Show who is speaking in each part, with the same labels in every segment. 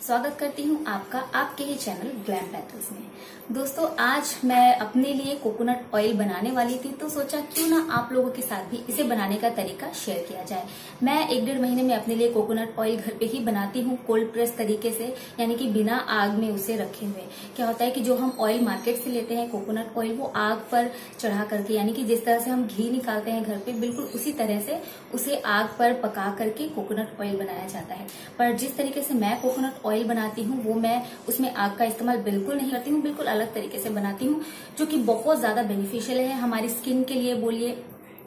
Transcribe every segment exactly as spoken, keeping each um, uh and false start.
Speaker 1: स्वागत करती हूँ आपका आपके ही चैनल ग्लैम बैटल्स में। दोस्तों, आज मैं अपने लिए कोकोनट ऑयल बनाने वाली थी, तो सोचा क्यों ना आप लोगों के साथ भी इसे बनाने का तरीका शेयर किया जाए। मैं एक डेढ़ महीने में अपने लिए कोकोनट ऑयल घर पे ही बनाती हूँ, कोल्ड प्रेस तरीके से, यानी कि बिना आग में उसे रखे हुए। क्या होता है कि जो हम ऑयल मार्केट से लेते हैं कोकोनट ऑयल, वो आग पर चढ़ा करके, यानी कि जिस तरह से हम घी निकालते हैं घर पे, बिल्कुल उसी तरह से उसे आग पर पका करके कोकोनट ऑयल बनाया जाता है। पर जिस तरीके से मैं कोकोनट ऑयल बनाती हूँ वो मैं उसमें आग का इस्तेमाल बिल्कुल नहीं करती हूँ, बिल्कुल अलग तरीके से बनाती हूँ, जो कि बहुत ज्यादा बेनिफिशियल है हमारी स्किन के लिए। बोलिए,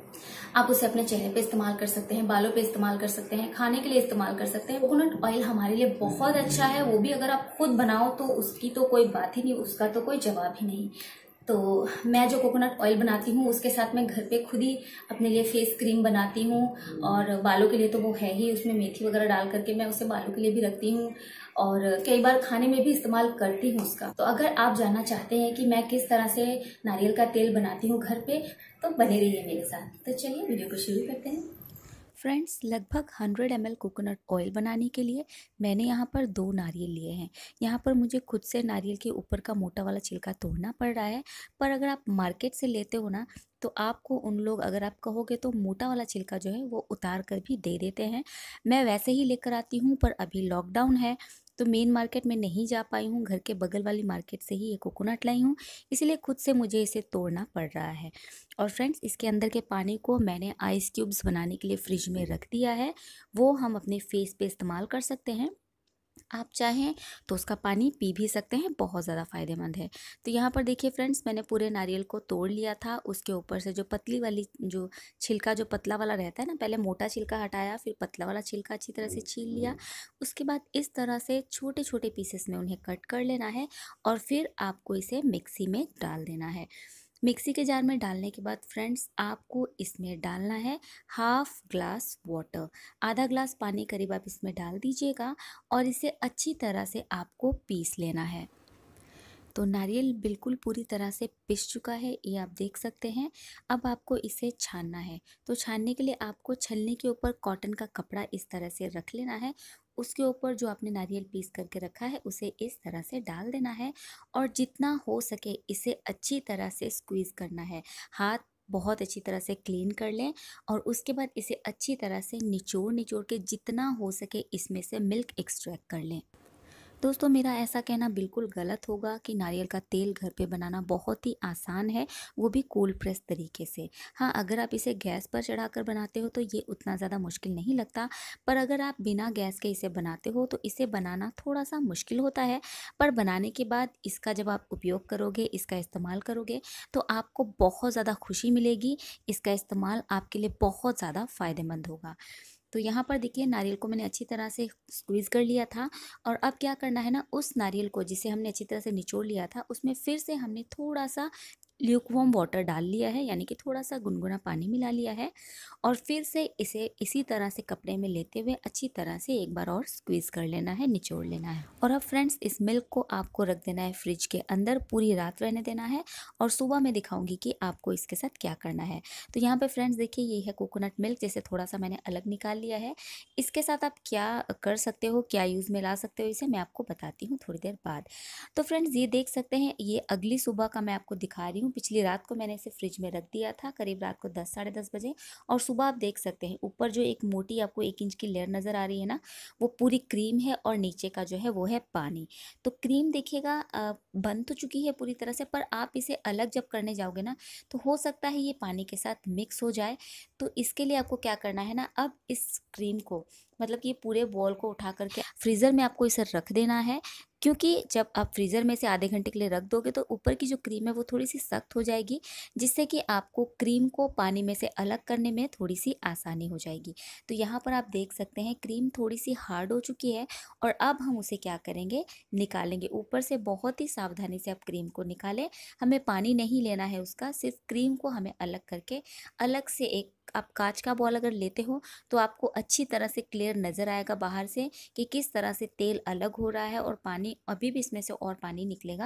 Speaker 1: आप उसे अपने चेहरे पे इस्तेमाल कर सकते हैं, बालों पे इस्तेमाल कर सकते हैं, खाने के लिए इस्तेमाल कर सकते हैं। कोकोनट ऑयल हमारे लिए बहुत अच्छा है, वो भी अगर आप खुद बनाओ तो उसकी तो कोई बात ही नहीं, उसका तो कोई जवाब ही नहीं। तो मैं जो कोकोनट ऑयल बनाती हूँ उसके साथ मैं घर पे खुद ही अपने लिए फेस क्रीम बनाती हूँ, और बालों के लिए तो वो है ही, उसमें मेथी वगैरह डाल करके मैं उसे बालों के लिए भी रखती हूँ, और कई बार खाने में भी इस्तेमाल करती हूँ उसका। तो अगर आप जानना चाहते हैं कि मैं किस तरह से नारियल का तेल बनाती हूँ घर पे, तो बने रहिए मेरे साथ। तो चलिए वीडियो को शुरू करते हैं। फ्रेंड्स, लगभग सौ एम एल कोकोनट ऑयल बनाने के लिए मैंने यहाँ पर दो नारियल लिए हैं। यहाँ पर मुझे खुद से नारियल के ऊपर का मोटा वाला छिलका तोड़ना पड़ रहा है, पर अगर आप मार्केट से लेते हो ना, तो आपको उन लोग, अगर आप कहोगे तो मोटा वाला छिलका जो है वो उतार कर भी दे देते हैं। मैं वैसे ही लेकर आती हूँ, पर अभी लॉकडाउन है तो मेन मार्केट में नहीं जा पाई हूँ, घर के बगल वाली मार्केट से ही ये कोकोनट लाई हूँ, इसलिए खुद से मुझे इसे तोड़ना पड़ रहा है। और फ्रेंड्स, इसके अंदर के पानी को मैंने आइस क्यूब्स बनाने के लिए फ्रिज में रख दिया है, वो हम अपने फेस पे इस्तेमाल कर सकते हैं। आप चाहें तो उसका पानी पी भी सकते हैं, बहुत ज़्यादा फ़ायदेमंद है। तो यहाँ पर देखिए फ्रेंड्स, मैंने पूरे नारियल को तोड़ लिया था। उसके ऊपर से जो पतली वाली, जो छिलका जो पतला वाला रहता है ना, पहले मोटा छिलका हटाया, फिर पतला वाला छिलका अच्छी तरह से छील लिया। उसके बाद इस तरह से छोटे छोटे पीसेस में उन्हें कट कर लेना है, और फिर आपको इसे मिक्सी में डाल देना है। मिक्सी के जार में डालने के बाद फ्रेंड्स, आपको इसमें डालना है हाफ ग्लास वाटर। आधा ग्लास पानी करीब आप इसमें डाल दीजिएगा, और इसे अच्छी तरह से आपको पीस लेना है। तो नारियल बिल्कुल पूरी तरह से पिस चुका है, ये आप देख सकते हैं। अब आपको इसे छानना है, तो छानने के लिए आपको छलनी के ऊपर कॉटन का कपड़ा इस तरह से रख लेना है। उसके ऊपर जो आपने नारियल पीस करके रखा है उसे इस तरह से डाल देना है, और जितना हो सके इसे अच्छी तरह से स्क्वीज़ करना है। हाथ बहुत अच्छी तरह से क्लीन कर लें, और उसके बाद इसे अच्छी तरह से निचोड़ निचोड़ के जितना हो सके इसमें से मिल्क एक्सट्रैक्ट कर लें। दोस्तों, मेरा ऐसा कहना बिल्कुल गलत होगा कि नारियल का तेल घर पे बनाना बहुत ही आसान है, वो भी कोल्ड प्रेस तरीके से। हाँ, अगर आप इसे गैस पर चढ़ाकर बनाते हो तो ये उतना ज़्यादा मुश्किल नहीं लगता, पर अगर आप बिना गैस के इसे बनाते हो तो इसे बनाना थोड़ा सा मुश्किल होता है। पर बनाने के बाद इसका जब आप उपयोग करोगे, इसका इस्तेमाल करोगे, तो आपको बहुत ज़्यादा खुशी मिलेगी। इसका इस्तेमाल आपके लिए बहुत ज़्यादा फ़ायदेमंद होगा। तो यहाँ पर देखिए, नारियल को मैंने अच्छी तरह से स्क्वीज़ कर लिया था, और अब क्या करना है ना, उस नारियल को जिसे हमने अच्छी तरह से निचोड़ लिया था, उसमें फिर से हमने थोड़ा सा ल्यूकवार्म वाटर डाल लिया है, यानी कि थोड़ा सा गुनगुना पानी मिला लिया है, और फिर से इसे इसी तरह से कपड़े में लेते हुए अच्छी तरह से एक बार और स्क्वीज़ कर लेना है, निचोड़ लेना है। और अब फ्रेंड्स, इस मिल्क को आपको रख देना है फ्रिज के अंदर, पूरी रात रहने देना है, और सुबह मैं दिखाऊंगी कि आपको इसके साथ क्या करना है। तो यहाँ पे फ्रेंड्स देखिए, ये है कोकोनट मिल्क, जैसे थोड़ा सा मैंने अलग निकाल लिया है। इसके साथ आप क्या कर सकते हो, क्या यूज़ में ला सकते हो, इसे मैं आपको बताती हूँ थोड़ी देर बाद। तो फ्रेंड्स, ये देख सकते हैं, ये अगली सुबह का मैं आपको दिखा रही हूँ। पिछली रात को मैंने इसे फ्रिज में रख दिया था, करीब रात को दस साढ़े दस बजे, और सुबह आप देख सकते हैं ऊपर जो एक मोटी आपको एक इंच की लेयर नज़र आ रही है ना, वो पूरी क्रीम है, और नीचे का जो है वो है पानी। तो क्रीम देखिएगा बन तो चुकी है पूरी तरह से, पर आप इसे अलग जब करने जाओगे ना, तो हो सकता है ये पानी के साथ मिक्स हो जाए। तो इसके लिए आपको क्या करना है ना, अब इस क्रीम को, मतलब कि पूरे बॉल को उठा करके फ्रीज़र में आपको इसे रख देना है, क्योंकि जब आप फ्रीज़र में से आधे घंटे के लिए रख दोगे तो ऊपर की जो क्रीम है वो थोड़ी सी सख्त हो जाएगी, जिससे कि आपको क्रीम को पानी में से अलग करने में थोड़ी सी आसानी हो जाएगी। तो यहाँ पर आप देख सकते हैं क्रीम थोड़ी सी हार्ड हो चुकी है, और अब हम उसे क्या करेंगे, निकालेंगे। ऊपर से बहुत ही सावधानी से आप क्रीम को निकालें, हमें पानी नहीं लेना है उसका, सिर्फ क्रीम को हमें अलग करके, अलग से एक, आप कांच का बॉल अगर लेते हो तो आपको अच्छी तरह से क्लियर नज़र आएगा बाहर से कि किस तरह से तेल अलग हो रहा है, और पानी अभी भी इसमें से और पानी निकलेगा।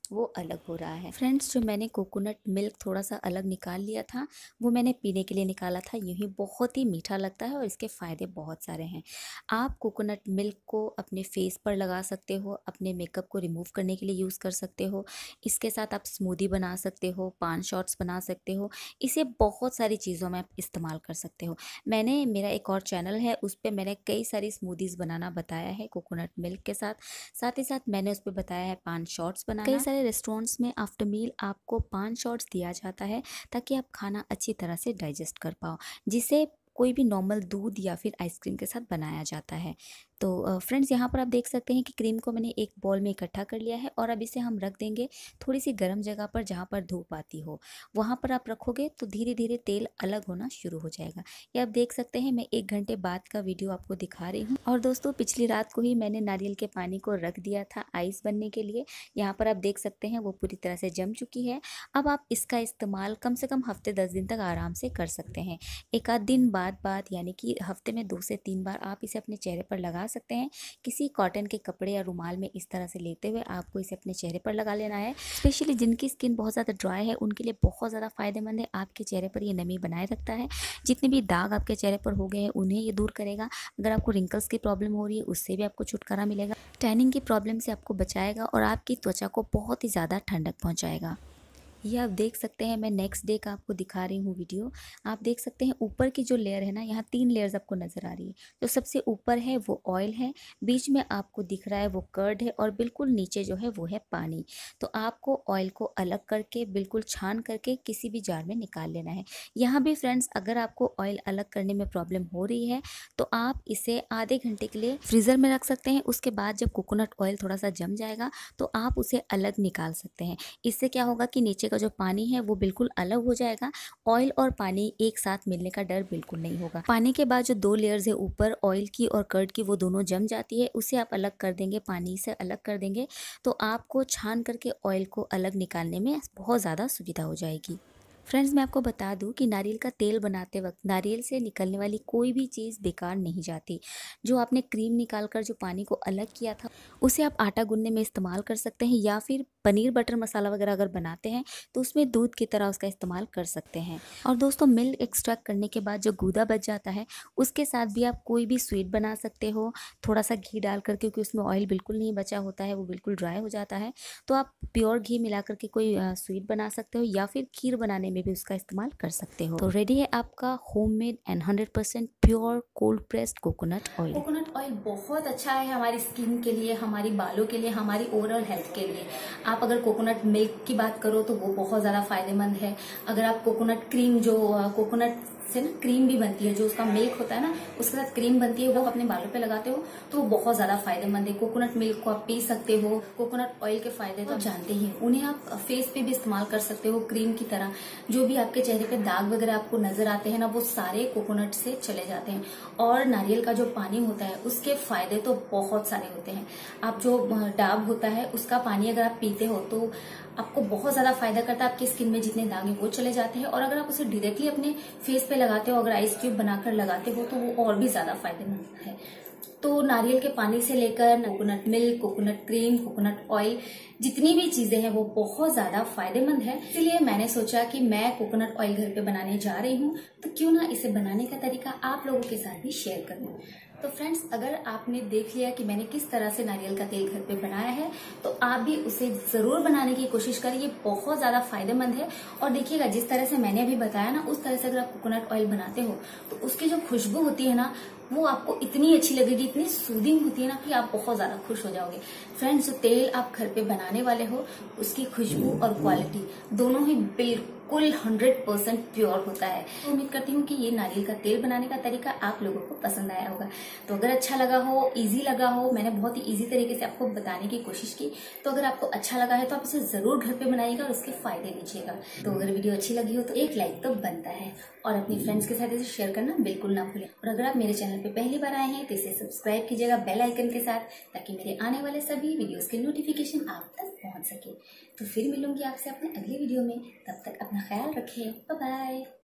Speaker 1: वो अलग हो रहा है। फ्रेंड्स, जो मैंने कोकोनट मिल्क थोड़ा सा अलग निकाल लिया था, वो मैंने पीने के लिए निकाला था। यूँ ही बहुत ही मीठा लगता है और इसके फ़ायदे बहुत सारे हैं। आप कोकोनट मिल्क को अपने फेस पर लगा सकते हो, अपने मेकअप को रिमूव करने के लिए यूज़ कर सकते हो। इसके साथ आप स्मूदी बना सकते हो, पान शॉट्स बना सकते हो। इसे बहुत सारी चीज़ों में आप इस्तेमाल कर सकते हो। मैंने मेरा एक और चैनल है, उस पे मैंने कई सारी स्मूदीज़ बनाना बताया है कोकोनट मिल्क के साथ। साथ ही साथ मैंने उस पे बताया है पान शॉट्स बनाना। कई सारे रेस्टोरेंट्स में आफ्टर मील आपको पान शॉट्स दिया जाता है ताकि आप खाना अच्छी तरह से डाइजेस्ट कर पाओ, जिसे कोई भी नॉर्मल दूध या फिर आइसक्रीम के साथ बनाया जाता है। तो फ्रेंड्स, यहाँ पर आप देख सकते हैं कि क्रीम को मैंने एक बॉल में इकट्ठा कर लिया है और अब इसे हम रख देंगे थोड़ी सी गर्म जगह पर जहाँ पर धूप आती हो। वहाँ पर आप रखोगे तो धीरे धीरे तेल अलग होना शुरू हो जाएगा। ये आप देख सकते हैं, मैं एक घंटे बाद का वीडियो आपको दिखा रही हूँ। और दोस्तों, पिछली रात को ही मैंने नारियल के पानी को रख दिया था आइस बनने के लिए। यहाँ पर आप देख सकते हैं वो पूरी तरह से जम चुकी है। अब आप इसका इस्तेमाल कम से कम हफ्ते दस दिन तक आराम से कर सकते हैं। एक आध दिन बाद बाद यानी कि हफ्ते में दो से तीन बार आप इसे अपने चेहरे पर लगा सकते हैं। किसी कॉटन के कपड़े या रुमाल में इस तरह से लेते हुए आपको इसे अपने चेहरे पर लगा लेना है। स्पेशली जिनकी स्किन बहुत ज़्यादा ड्राई है उनके लिए बहुत ज़्यादा फायदेमंद है। आपके चेहरे पर ये नमी बनाए रखता है। जितने भी दाग आपके चेहरे पर हो गए हैं उन्हें ये दूर करेगा। अगर आपको रिंकल्स की प्रॉब्लम हो रही है उससे भी आपको छुटकारा मिलेगा। टैनिंग की प्रॉब्लम से आपको बचाएगा और आपकी त्वचा को बहुत ही ज़्यादा ठंडक पहुँचाएगा। ये आप देख सकते हैं, मैं नेक्स्ट डे का आपको दिखा रही हूँ वीडियो। आप देख सकते हैं ऊपर की जो लेयर है ना, यहाँ तीन लेयर्स आपको नज़र आ रही है। जो सबसे ऊपर है वो ऑयल है, बीच में आपको दिख रहा है वो कर्ड है और बिल्कुल नीचे जो है वो है पानी। तो आपको ऑयल को अलग करके बिल्कुल छान करके किसी भी जार में निकाल लेना है। यहाँ भी फ्रेंड्स, अगर आपको ऑयल अलग करने में प्रॉब्लम हो रही है तो आप इसे आधे घंटे के लिए फ्रीज़र में रख सकते हैं। उसके बाद जब कोकोनट ऑयल थोड़ा सा जम जाएगा तो आप उसे अलग निकाल सकते हैं। इससे क्या होगा कि नीचे का जो पानी है वो बिल्कुल अलग हो जाएगा। ऑयल और पानी एक साथ मिलने का डर बिल्कुल नहीं होगा। पानी के बाद जो दो लेयर्स है ऊपर ऑयल की और कर्ड की, वो दोनों जम जाती है, उसे आप अलग कर देंगे, पानी से अलग कर देंगे तो आपको छान करके ऑयल को अलग निकालने में बहुत ज़्यादा सुविधा हो जाएगी। फ्रेंड्स, मैं आपको बता दूं कि नारियल का तेल बनाते वक्त नारियल से निकलने वाली कोई भी चीज़ बेकार नहीं जाती। जो आपने क्रीम निकाल कर जो पानी को अलग किया था उसे आप आटा गूंदने में इस्तेमाल कर सकते हैं, या फिर पनीर बटर मसाला वगैरह अगर बनाते हैं तो उसमें दूध की तरह उसका इस्तेमाल कर सकते हैं। और दोस्तों, मिल्क एक्सट्रैक्ट करने के बाद जो गूदा बच जाता है उसके साथ भी आप कोई भी स्वीट बना सकते हो, थोड़ा सा घी डाल कर, क्योंकि उसमें ऑयल बिल्कुल नहीं बचा होता है, वो बिल्कुल ड्राई हो जाता है। तो आप प्योर घी मिला करके कोई स्वीट बना सकते हो या फिर खीर बनाने में भी उसका इस्तेमाल कर सकते हो। तो रेडी है आपका homemade and hundred percent pure cold pressed coconut oil. Coconut oil बहुत अच्छा है हमारी स्किन के लिए, हमारी बालों के लिए, हमारी ओवरऑल हेल्थ के लिए। आप अगर कोकोनट मिल्क की बात करो तो वो बहुत ज्यादा फायदेमंद है। अगर आप कोकोनट क्रीम, जो कोकोनट से ना क्रीम भी बनती है, जो उसका मिल्क होता है ना उसके साथ क्रीम बनती है, वो अपने बालों पे लगाते हो तो वो बहुत ज्यादा फायदेमंद है। कोकोनट मिल्क को आप पी सकते हो। कोकोनट ऑयल के फायदे तो आप जानते ही हैं, उन्हें आप फेस पे भी इस्तेमाल कर सकते हो क्रीम की तरह। जो भी आपके चेहरे पे दाग वगैरह आपको नजर आते हैं ना, वो सारे कोकोनट से चले जाते हैं। और नारियल का जो पानी होता है उसके फायदे तो बहुत सारे होते हैं। आप जो डाब होता है उसका पानी अगर आप पीते हो तो आपको बहुत ज्यादा फायदा करता है। आपकी स्किन में जितने दाग हैं वो चले जाते हैं। और अगर आप उसे डायरेक्टली अपने फेस पे लगाते हो, अगर आइस क्यूब बनाकर लगाते हो तो वो और भी ज्यादा फायदेमंद है। तो नारियल के पानी से लेकर coconut milk, coconut cream, coconut oil, जितनी भी चीजें हैं वो बहुत ज्यादा फायदेमंद है। इसलिए मैंने सोचा कि मैं कोकोनट ऑयल घर पे बनाने जा रही हूँ, तो क्यों ना इसे बनाने का तरीका आप लोगों के साथ भी शेयर करूँ। तो फ्रेंड्स, अगर आपने देख लिया कि मैंने किस तरह से नारियल का तेल घर पे बनाया है तो आप भी उसे जरूर बनाने की कोशिश करिए। ये बहुत ज्यादा फायदेमंद है। और देखिएगा, जिस तरह से मैंने अभी बताया ना, उस तरह से अगर आप कोकोनट ऑयल बनाते हो तो उसकी जो खुशबू होती है ना, वो आपको इतनी अच्छी लगेगी, इतनी सूदिंग होती है ना कि आप बहुत ज्यादा खुश हो जाओगे। फ्रेंड्स, जो तेल आप घर पे बनाने वाले हो उसकी खुशबू और क्वालिटी दोनों ही बिल्कुल हंड्रेड परसेंट प्योर होता है। तो उम्मीद करती हूँ कि ये नारियल का तेल बनाने का तरीका आप लोगों को पसंद आया होगा। तो अगर अच्छा लगा हो, इजी लगा हो, मैंने बहुत ही इजी तरीके से आपको बताने की कोशिश की, तो अगर आपको अच्छा लगा है तो आप इसे जरूर घर पे बनाइएगा और उसके फायदे लीजिएगा। तो अगर वीडियो अच्छी लगी हो तो एक लाइक तो बनता है और अपनी फ्रेंड्स के साथ इसे शेयर करना बिल्कुल ना भूलें। और अगर आप मेरे चैनल पे पहली बार आए हैं तो इसे सब्सक्राइब कीजिएगा बेल आइकन के साथ, ताकि मेरे आने वाले सभी वीडियोस के नोटिफिकेशन आप तक पहुंच सके। तो फिर मिलूंगी आपसे अपने अगले वीडियो में। तब तक अपना ख्याल रखें। Bye bye.